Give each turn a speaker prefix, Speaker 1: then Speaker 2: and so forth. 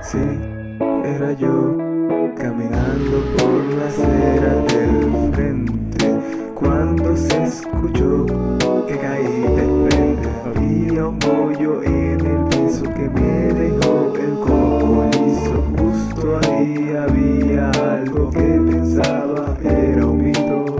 Speaker 1: Sí, era yo, caminando por la acera del frente, cuando se escuchó que caí de frente. Había un hoyo en el piso que me dejó el coco liso. Justo ahí había algo que pensaba era un mito.